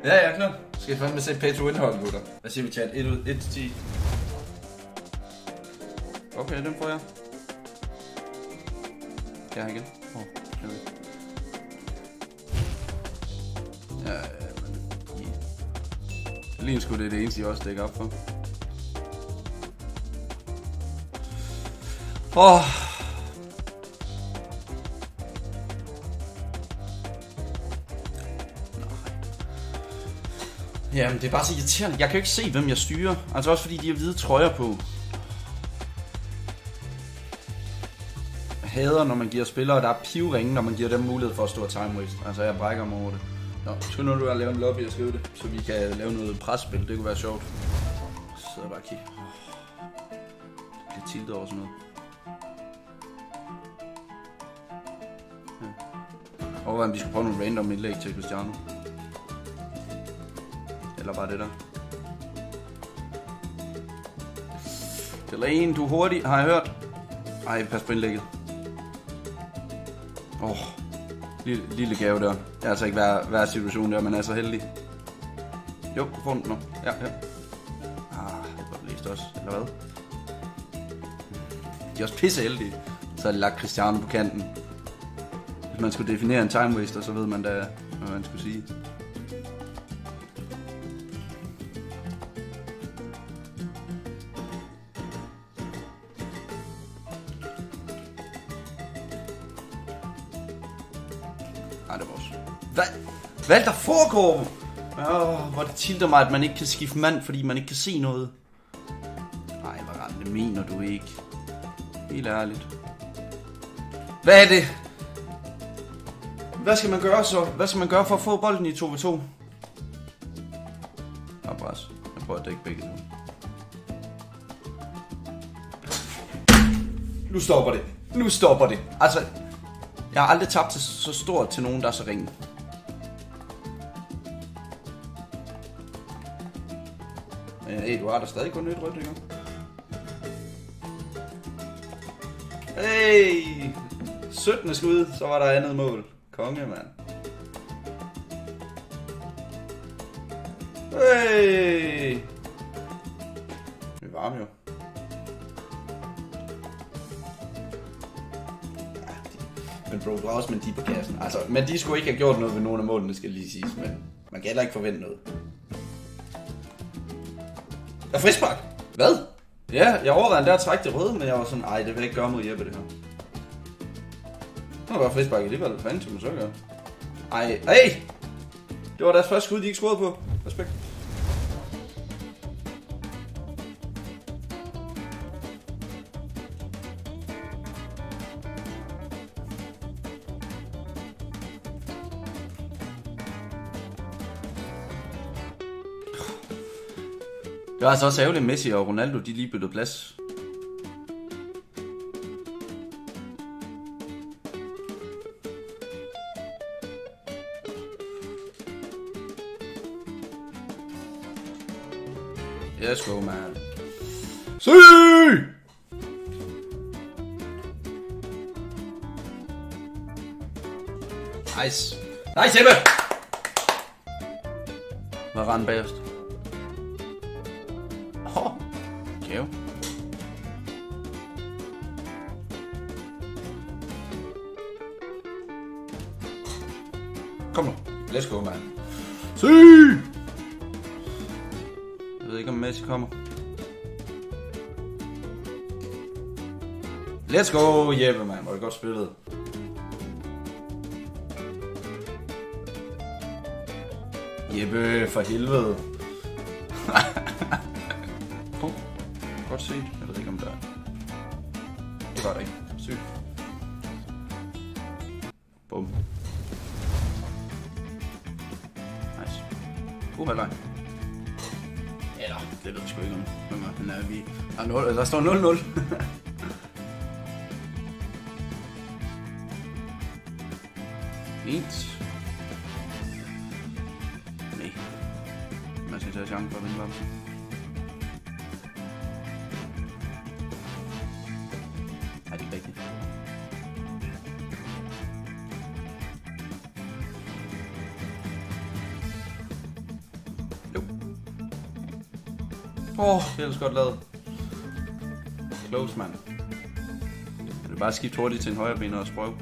Ja, ja, klart. Skal jeg fandme se pay to win hold, gutter. Hvad siger vi, chat? 1 til 10. Okay, den får jeg. Ja, igen. Okay. Ja, men... Lige sgu det er det eneste, jeg også dækker op for. Jamen, det er bare så irriterende. Jeg kan jo ikke se, hvem jeg styrer. Altså også fordi de har hvide trøjer på. Jeg hader, når man giver spillere, der er pivringe, når man giver dem mulighed for at stå og time waste. Altså, jeg brækker mig over det. Nå, skal nu lave en lobby og skrive det, så vi kan lave noget presspil. Det kunne være sjovt. Så sidder jeg bare og kigger. Lidt tiltet over sådan noget. Ja. Overvej, om vi skulle prøve nogle random indlæg til Cristiano. Eller bare det der. Delaney, du er hurtig, har jeg hørt. Ej, pas på indlægget. Lille gave der. Det er altså ikke hver situation der, man er så heldig. Jo, du får den nu. Ja. Det var læst også, eller hvad? De er også pisse heldige. Så har de lagt Cristiano på kanten. Hvis man skulle definere en time waster, så ved man da, hvad man skulle sige. Hvad der foregår? Hvor det tilter mig, at man ikke kan skifte mand, fordi man ikke kan se noget. Nej, hvad det mener du ikke? Helt ærligt. Hvad er det? Hvad skal man gøre så? Hvad skal man gøre for at få bolden i 2v2? Pres. Jeg prøver at dække begge nu. Nu stopper det. Altså, jeg har aldrig tabt så stort til nogen, der er så ringe. Hey, du har da stadig kun et rødt, ikke? Hey! 17. skud, så var der andet mål. Konge, mand. Hey! Vi er varme jo. Men bro, du har også Mendy på kassen. Altså, Mendy skulle ikke have gjort noget ved nogen af målene, skal lige siges. Men man kan heller ikke forvente noget. Der er frispark. Hvad? Ja, jeg overvejede der at trække det røde, men jeg var sådan, ej, det vil jeg ikke gøre mod Jeppe, det her. Nu var bare frispark alligevel. Hvad fanden skal man så gøre? Ej, hey! Det var deres første skud, de ikke scorede på. Respekt. Det var altså også ærgerligt, Messi og Ronaldo, de lige byttede plads. Let's go, man. Se! Nice. Nice, Jeppe! Hvad rende bagerst? Okay. Kom nu. Let's go, man. Se! Jeg ved ikke, om Messi kommer. Let's go, Jeppe, man. Var det godt spillet. Jeppe, for helvede. Godt set. Jeg ved ikke, om der er. Det var det ikke. Sygt. Bum. Nice. God halvleg. Eller, det ved jeg sgu ikke om. Men er vi... Der står 0-0. Fint. Nej. Man skal tage chancen for at vinde bamsen. Nej, det er ikke rigtigt. Det er ellers godt lavet. Close, mand. Jeg vil bare skifte hurtigt til en højre ben og prøve.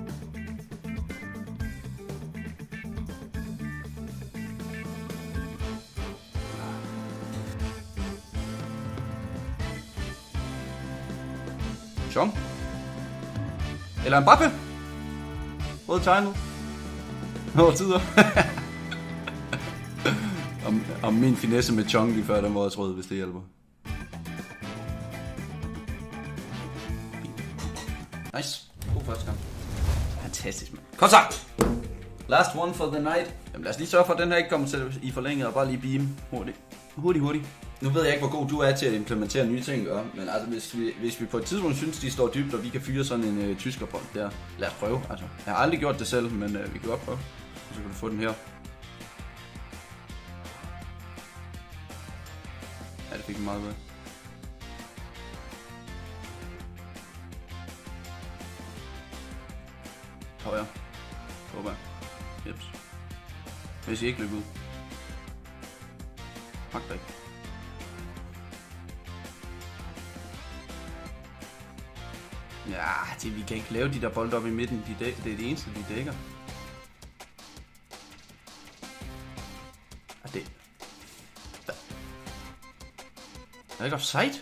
Chong. Eller en Mbappe. Rød tegnet. Over tider. om min finesse med Chong lige før, den var også rød, hvis det hjælper. Nice. God første kamp. Fantastisk, mand. Kom så! Last one for the night. Jamen lad os lige sørge for, at den her ikke kommer til i forlænget, og bare lige beam hurtigt. Nu ved jeg ikke, hvor god du er til at implementere nye ting, men altså hvis vi på et tidspunkt synes, de står dybt, og vi kan fyre sådan en tyskerbold der, lad os prøve. Altså, jeg har aldrig gjort det selv, men vi kan godt prøve. Så kan du få den her. Ja, det fik vi meget ved. Højre. Håber jeg. Jeps. Hvis I ikke løber ud. Magter ikke. Ja, vi kan ikke lave de der bolde op i midten. Det er det eneste, de dækker. Er det... Er det ikke offside?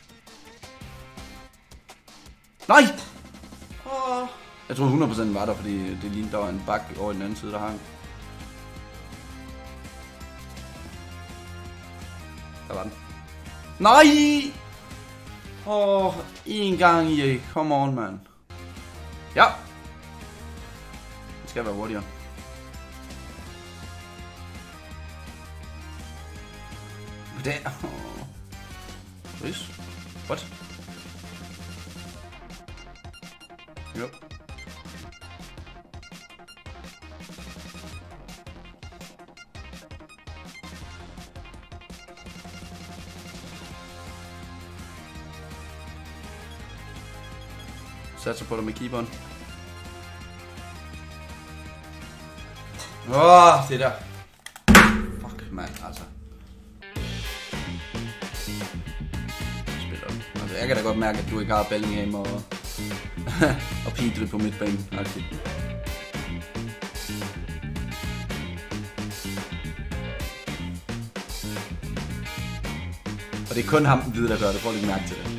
Nej! Jeg troede 100% var der, fordi det lignede, der var en bak over i den anden side, der hang. Der var den. Nej! En gang i. Come on, man. Ja. Det skal være hurtigere. Der. Please. What? Jo. Satser på dig med keeperen. Det der. Fuck, mand, altså. Spiller. Altså, jeg kan da godt mærke, at du ikke har Bellingham og og Pedri på midtbanen. Altså. Og det er kun ham, den hvide, der gør det. Prøv lige mærke til det.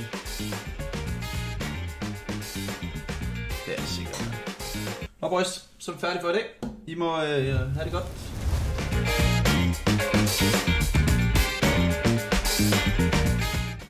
Det er sikkert. Nå boys, så er vi færdige for i dag. I må have det godt.